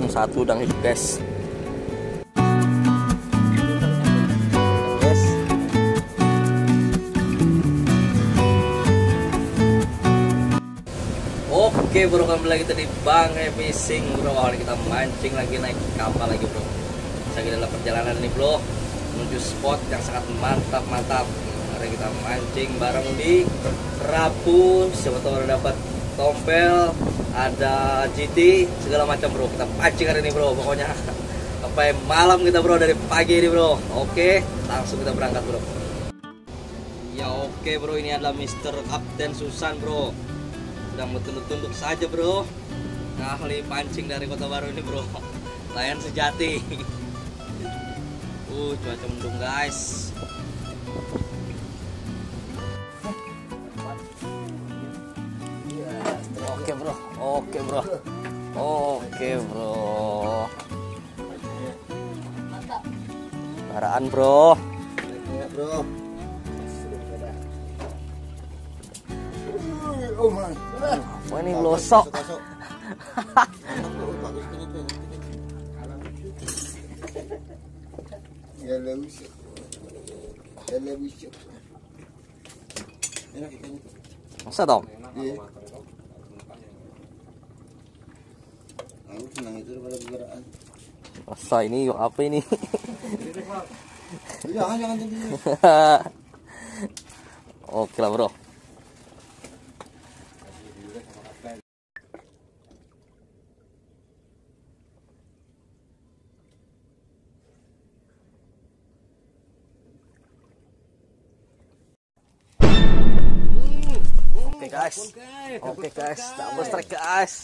turun satu udang hidup guys. Oke bro, kembali lagi tadi Bang Fishing bro. Awalnya kita mancing lagi, naik kapal lagi bro. Lagi dalam perjalanan ini bro, menuju spot yang sangat mantap. Mari kita mancing bareng di kerapu. Siapa tahu udah dapat tompel, ada GT, segala macam bro. Kita pancing hari ini bro, pokoknya sampai malam kita bro, dari pagi ini bro. Oke, langsung kita berangkat bro. Ya oke bro, ini adalah Mr. Kapten Susan bro. Sedang bertunduk-tunduk saja bro, ahli pancing dari Kota Baru ini bro, layan sejati. Cuaca mendung guys. Oke bro, baraan bro. Oh man. Wah ini losok. Ya lewis. Enak ikannya. Masa Tom? Iya. Aku senang itu daripada beberaan. Masa ini yuk apa ini? Jangan tinggi. Oke lah bro. Oke guys, double strike guys.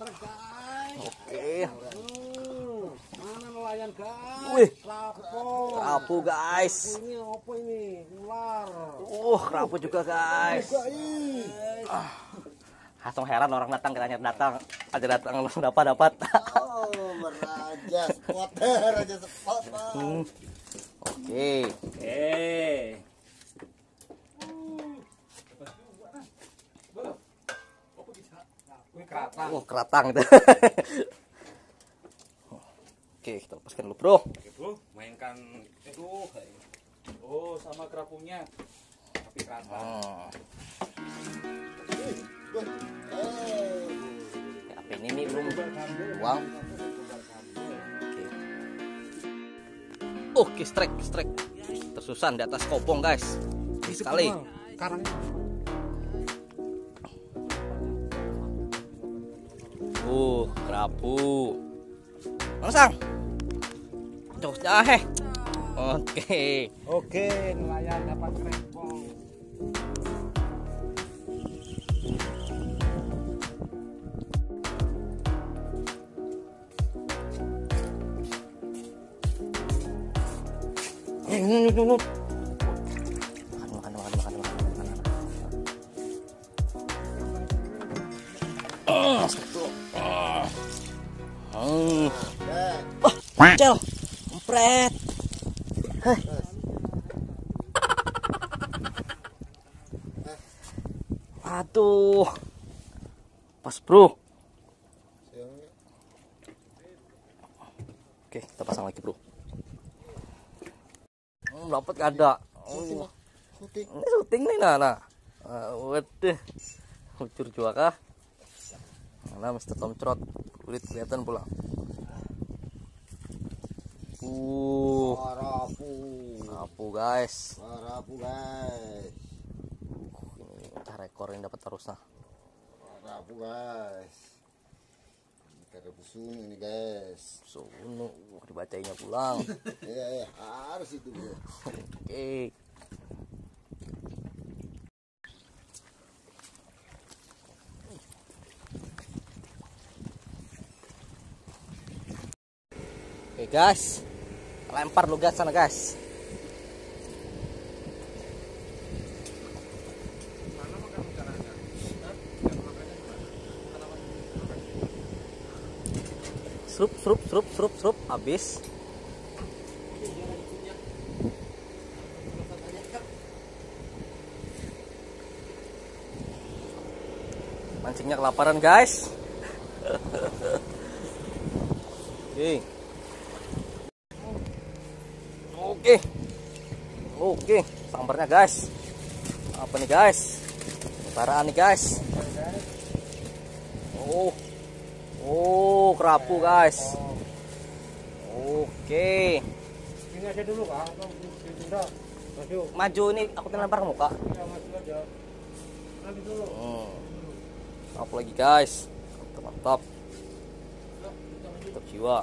Oke. Mana nelayan guys? Wih, Kerapu. kerapu guys. Ini apa ini? Ular. Kerapu juga guys. Langsung heran orang datang, kita datang aja datang langsung dapat. Oh, raja spot. Oke. Keratang itu. Oke, kita lepaskan dulu bro. Oke bro, mainkan itu. Oh, sama kerapunya. Tapi keratang. Apa ini nih belum buang. Oke, strike. Tersusan di atas kopong guys. Sekali. Karangnya. Kerapu. Langsung. Cosnya Oke, nelayan dapat rempong. Cel, empret. Aduh, pas bro. Oke, kita pasang lagi bro. Dapat gak ada. Ini syuting nih nah. Waduh, lucur juga kah? Mana Mr. Tomcrot, kulit kelihatan pula. Kerapu guys. Ini entah rekor yang dapat terusnya. Kerapu guys. Kerapu sunu ini guys. Sunu, dibacainya pulang. Iya, harus itu bro. Oke. Oke guys, lempar lu guys sana guys. Srup habis. Mancingnya kelaparan guys. Oke. Oke, sambarnya guys. Apa nih guys? Utaraan nih guys. Oh, kerapu guys. Oke. Ini aja dulu Kak, ditunda. Maju ini aku lempar ke muka. Ya, maju aja. Nanti dulu. Apa lagi guys? Mantap. Mantap jiwa.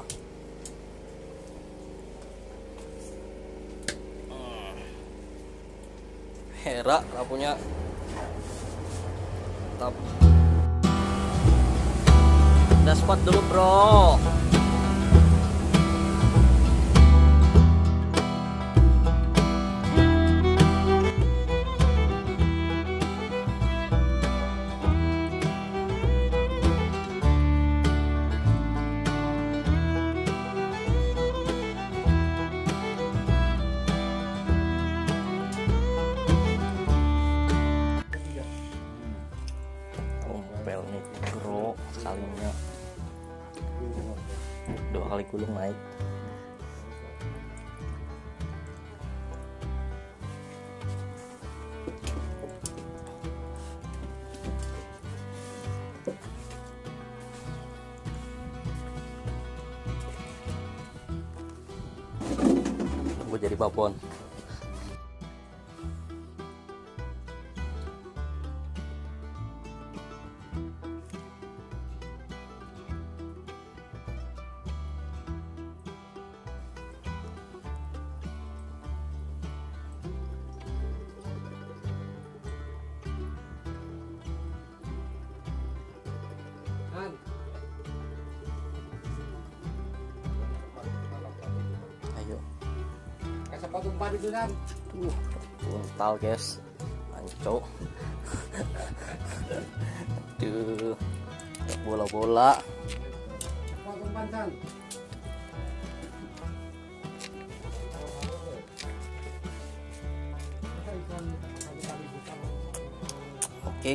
Hera lampunya. Mantap. Udah spot dulu bro. Pel nih bro, salingnya 2 kali gulung naik. Gue jadi babon. Ayo. Kayak sepatu umpan itu kan. Buntal guys. Anco. Aduh. Bola-bola. Sepatu umpan kan. Oke.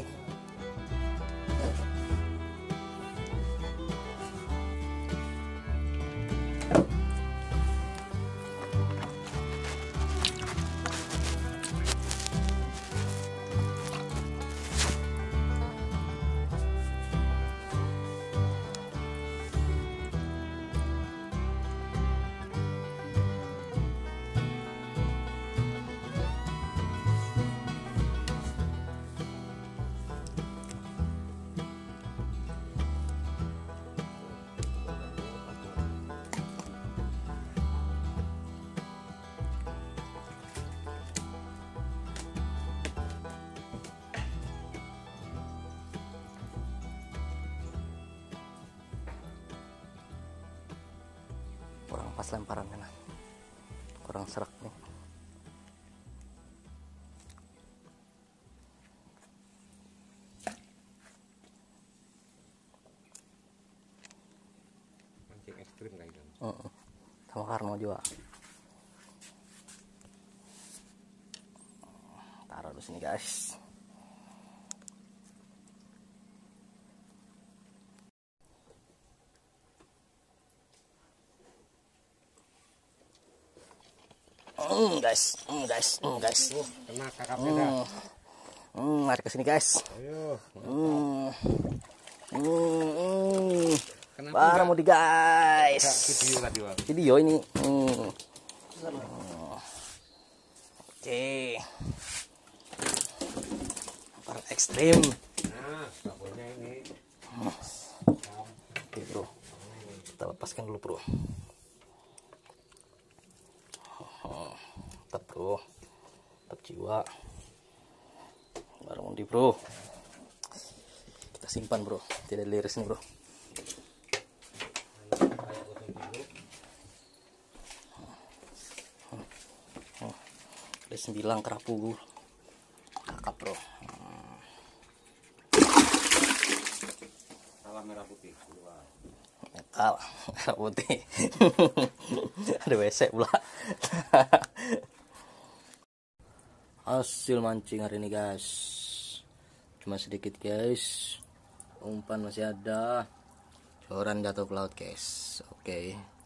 Kurang pas lemparan kan, kurang serak nih. Mancing ekstrim kayak gitu. Sama Karno juga. Taruh di sini guys. Guys. Kena kakapnya dah. Mari ke sini guys. Ayo. Kenapa Barang mau di guys. video tadi Bang? Video ini. Oke. Barang ekstrim. Nah, sabunnya ini. Oke bro. Kita lepaskan dulu bro. Tetap bro, tetap jiwa. Barang undi bro, kita simpan bro, tidak liris nih bro. Ada 9 kerapu kakap bro. Salam merah putih. Metal merah putih. Ada WC pula. Hasil mancing hari ini guys, cuma sedikit guys, umpan masih ada, joran jatuh ke laut guys. Oke.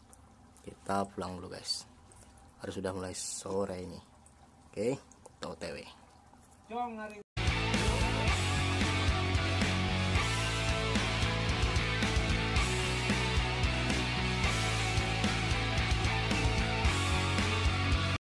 kita pulang dulu guys. Harus sudah mulai sore ini. Oke, kita OTW.